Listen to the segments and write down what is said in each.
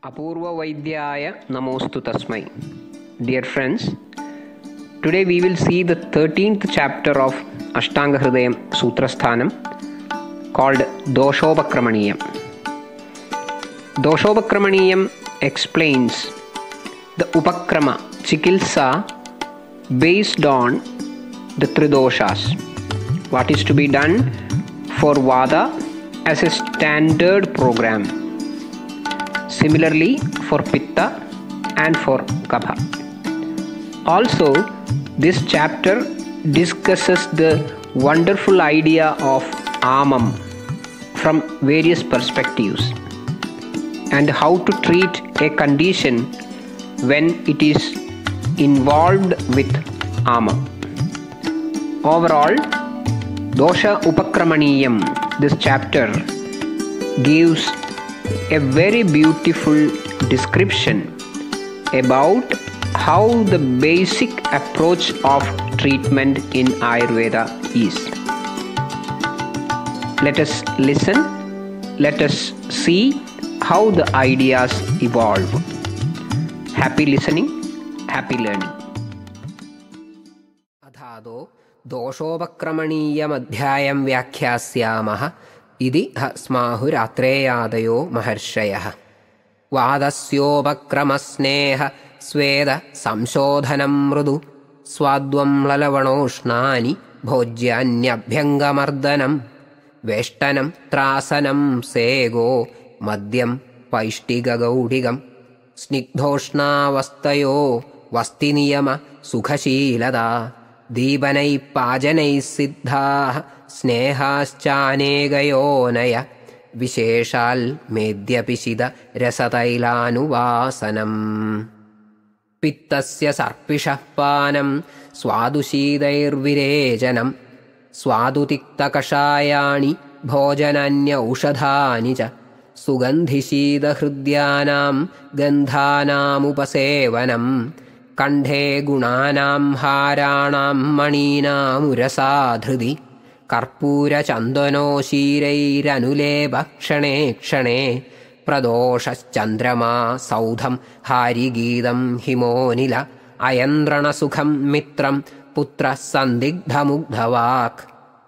Apurva Vaidyaya Namostu Tasmai. Dear friends, today we will see the 13th chapter of Ashtanga Hridayam Sutrasthanam called Doshopakramaniyam. Doshopakramaniyam explains the Upakrama Chikilsa based on the Tridoshas. What is to be done for Vada as a standard program. Similarly for Pitta and for Kapha. Also, this chapter discusses the wonderful idea of Amam from various perspectives and how to treat a condition when it is involved with Amam. Overall, Dosha Upakramaniyam, this chapter gives a very beautiful description about how the basic approach of treatment in Ayurveda is. Let us listen, let us see how the ideas evolve. Happy listening, happy learning. Adhado Doshopakramaniyam adhyayam vyakhyasyaamaha Idi smahuratreyaadayo maharshayah. Vadasyopakramasneha sweda samshodhanam mrudu swadvam lalavanoshnani bhojyanyabhyangamardanam veshtanam trasanam sego madhyam paishtigagaudigam snigdhoshnaavastayo vastiniyama sukhashilada Deebanai pajanai siddha Snehaschanegayonaya Visheshal Medyapishida Rasatailanuvasanam Pittasya Sarpisha Panam Swadushidairvirejanam Swadutiktakashayani Bhojananya Ushadhani cha Sugandhishida Hrudyanam Gandhanam Upasevanam Kandhe Gunanam Haranam Maninam Urasadhridi Karpura Chandano Shirairanule Bhakshane Kshane Pradoshas Chandrama Saudham Harigidam Himonila Ayandrana Sukham Mitram Putra Sandigdhamugdhavak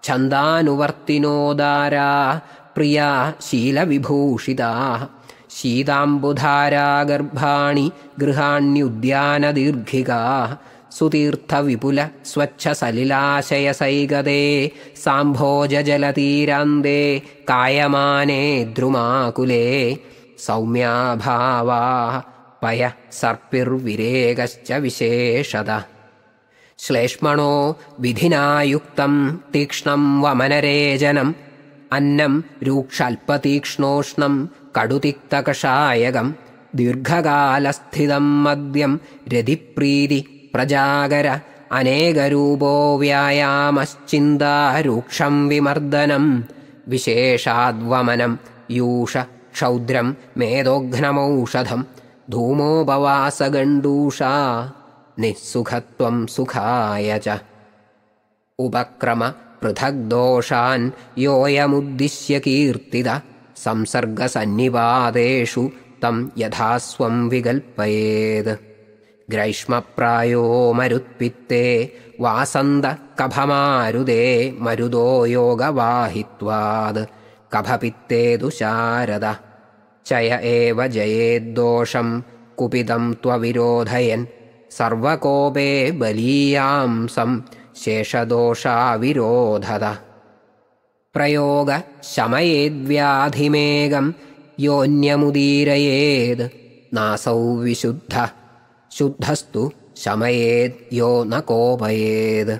Chandanuvartinodara Priya Shila Vibhushita Shidambudhara Garbhani Grihanyudyana Dirghika Sutirtha Vipula Swachha Salilashaya Saigade Sambhoja Jalatirande Kayamane Drumakule Saumya Bhava Paya Sarpir Viregascha Visheshada Shleshmano Vidhina Yuktam Tikshnam Vamanarejanam Annam Rukshalpatikshnoshnam Kadutiktakashayagam Dirghagalasthidam Madhyam Redipridi Prajagara Anegarubo Vyayamascinda Ruksham Vimardanam Visheshadvamanam Yusha Shaudram Medognamaushadham Dhumo Bhavasa Gandusha Nissukhatvam Sukhayacha Upakrama Prithagdoshan Yoyamuddishya Kirtida Samsarga Sannivadeshu Tam Yadhaswam Vigalpayed Graishma Prayo Marutpitte Vasanda Kabhamarude Marudo Yoga Vahitvad Kabhapitte Dusharada Chaya Eva Jayed Dosham Kupidam Twavirodhayan Sarvakope Baliyam Sam Sheshadosha Virodhada Prayoga Shamayed Vyadhimegam Yonyamudirayed Nasau Vishuddha Shuddhastu Shamayed Yo Nakopayed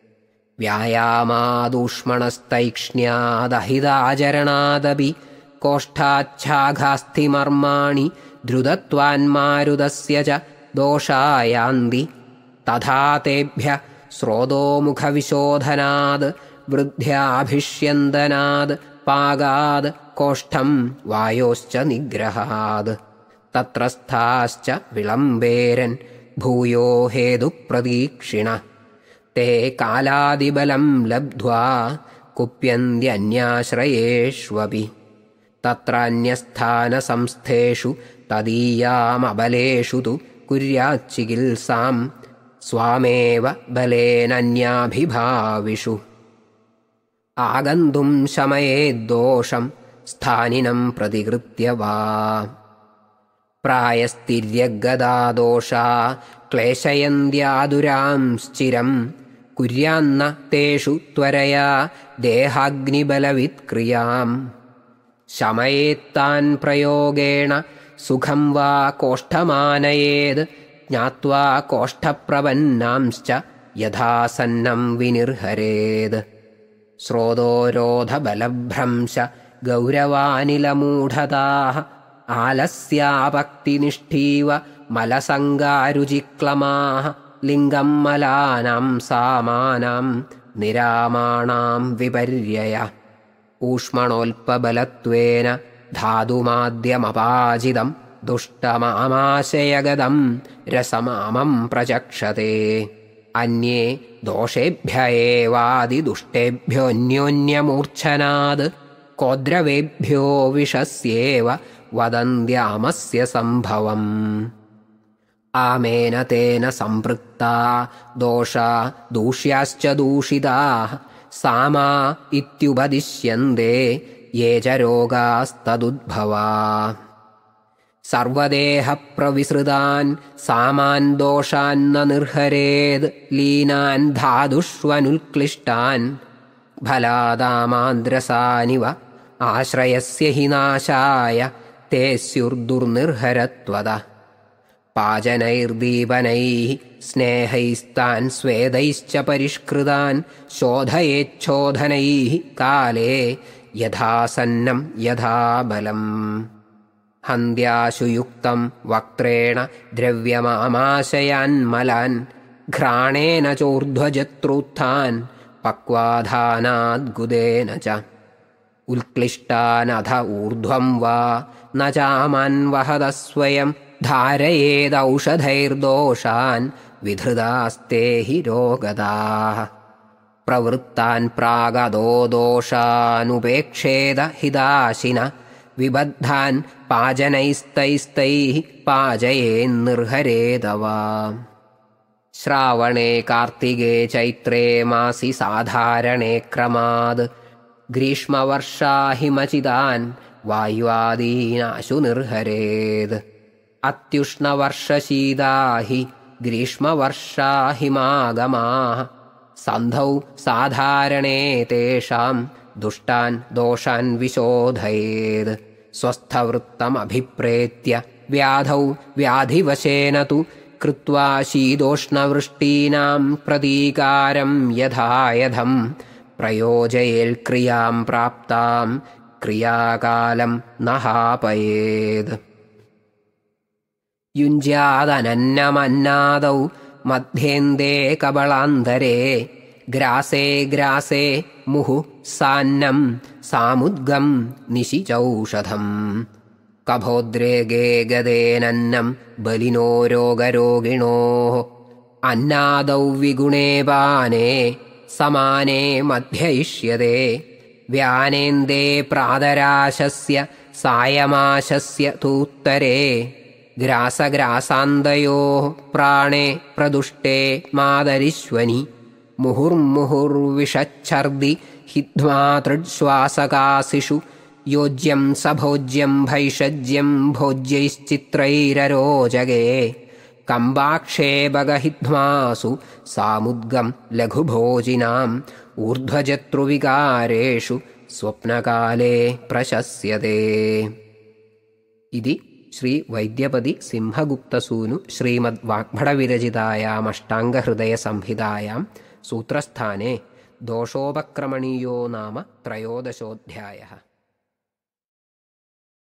Vyayamadushmanastaikshniyadahidajaranadabi Koshtachagasti marmani Drudatvan marudasya cha Doshayandi Tadhatebhya Srodo mukhavishodhanad Vruddhyabhishyandanad Pagad Koshtham Vayoscha Nigrahad Tatrasthascha Vilamberen Bhuyo Hedu Pradikshina Te Kaladibalam Labdhva Kupyandyanyashrayeshvapi തത്രാന്യസ്ഥാനസംസ്ഥേഷു തദീയാമബലേഷു തു കുര്യാച്ചികിത്സാം സ്വാമേവ ബലേനന്യാഭിഭാവിഷു. ആഗന്തും ശമയേദ്ദോഷം സ്ഥാനിനം പ്രതികൃത്യ വാ. പ്രായസ്ഥിര്യഗദാദോഷാ ക്ലേശയന്ത്യാതുരാംശ്ചിരം കുര്യാന്ന തേഷു ത്വരയാ ദേഹാഗ്നിബലവിത്ക്രിയാം. ശമയേത്താൻ പ്രയോഗേണ സുഖം വാ കോഷ്ഠമാനയേത് ജ്ഞാത്വാ കോഷ്ഠപ്രപന്നാംശ്ച യഥാസന്നം വിനിർഹരേത്. ശ്രോതോരോധബലഭ്രംശ ഗൗരവാനിലമൂഢതാഃ ആലസ്യാപക്തിനിഷ്ഠീവ മലസംഗാരുചിക്ലമാഃ ലിംഗം മലാനാം സാമാനാം നിരാമാണാം വിപര്യയ. ഊഷ്മണോൽപബലത്വേന ധാതുമാദ്യമപാചിതം ദുഷ്ടമാമാശയഗതം രസമാമം പ്രചക്ഷത്തെ. അന്യേ ദോഷേഭ്യ ഏവാദിദുഷ്ടേഭ്യോऽന്യോന്യമൂർച്ഛനാത് കോദ്രവേഭ്യോ വിഷസ്യേവ വദന്ത്യാമസ്യ സംഭവം. ആമേന തേന സംപൃക്താ ദോഷാ ദൂഷ്യാശ്ച ദൂഷിതാഃ സാമാ ഇത്യുപദിശ്യന്തെ യേ ച രോഗാസ്തദുദ്ഭവാ. സർവദേഹപ്രവിസൃതാൻ സാമാൻ ദോഷാന്ന നിർഹരേത് ലീനാൻ ധാതുഷ്വനുൽക്ലിഷ്ടാൻ ഫലാദാമാദ്രസാനിവ ആശ്രയസ്യ he നാശായ തേ സ്യുർദുർനിർഹരത്വത. പാചനൈർദീപനൈഃ സ്നേഹൈസ്താൻ സ്വേദൈശ്ച പരിഷ്കൃതാൻ ശോധയേച്ഛോധനൈഃ കാലേ യഥാസന്നം യഥാബലം. ഹന്ത്യാശു യുക്തം വക്ത്രേണ ദ്രവ്യമാമാശയാന്മലാൻ ഘ്രാണേന ചോർധ്വജത്രൂത്ഥാൻ പക്വാധാനാദ്ഗുദേന ച. ഉത്ക്ലിഷ്ടാനധ ഊർധ്വം വാ ന ചാമാൻ വഹത സ്വയം ധാരയേദൗഷധൈർദോഷാൻ വിധൃതാസ്തേ ഹി രോഗദാഃ. പ്രവൃത്താൻ പ്രാഗതോ ദോഷാനുപേക്ഷേത ഹിതാശിന വിബദ്ധാൻ പാചനൈസ്തൈസ്തൈഃ പാചയേന്നിർഹരേതവ. ശ്രാവണേ കാർത്തികേ ചൈത്രേ മാസി സാധാരണേ ക്രമാത് ഗ്രീഷ്മവർഷാ ഹിമചിതാൻ വായുവാദീനാശു നിർഹരേത്. അത്യുഷ്ണവർഷശീതാ ഹി ഗ്രീഷ്മവർഷാ ഹിമാഗമാഃ സന്ധൗ സാധാരണേ തേഷാം ദുഷ്ടാൻ ദോഷാൻ വിശോധയേത്. സ്വസ്ഥവൃത്തമഭിപ്രേത്യ വ്യാധൗ വ്യാധിവശേന തു കൃത്വാ ശീതോഷ്ണവൃഷ്ടീനാം പ്രതീകാരം യഥായഥം പ്രയോജയേൽ ക്രിയാം പ്രാപ്താം ക്രിയാകാലം നഹാപയേത്. യുഞ്ജ്യാദനന്നമന്നാദൗ മധ്യേന്ദേ കബളാന്തരേ ഗ്രാസേ ഗ്രാസേ മുഹു സാന്നം സാമുദ്ഗം നിശിചൗഷധം. കഭോദ്രേഗേ ഗദേനന്നം ബലിനോ രോഗരോഗിണോഃ അന്നാദൗ വിഗുണേ പാനേ സമാനേ മധ്യയിഷ്യതേ. വ്യാനേന്ദേ പ്രാതരാശസ്യ സായമാശസ്യ തൂത്തരേ ഗ്രാസഗ്രാസാന്തയോഃ പ്രാണേ പ്രദുഷ്ടേ മാതരിശ്വനി. മുഹുർമുഹുർവിഷച്ഛർദി ഹിധ്വാതൃശ്വാസകാസിഷു യോജ്യം സഭോജ്യം ഭൈഷജ്യം ഭോജ്യൈശ്ചിത്രൈരരോചകേ. കമ്പാക്ഷേപഗഹിധ്വാസു സാമുദ്ഗം ലഘുഭോജിനാം ഊർധ്വജത്രുവികാരേഷു സ്വപ്നകാലേ പ്രശസ്യതേ. ഇതി ശ്രീ വൈദ്യപതി സിംഹഗുപ്തസൂനു ശ്രീമദ് വാഗ്ഭടവിരചിതായാമഷ്ടാംഗഹൃദയസംഹിതായാം സൂത്രസ്ഥാനെ ദോഷോപക്രമണീയോ നാമ ത്രയോദശോऽധ്യായഃ.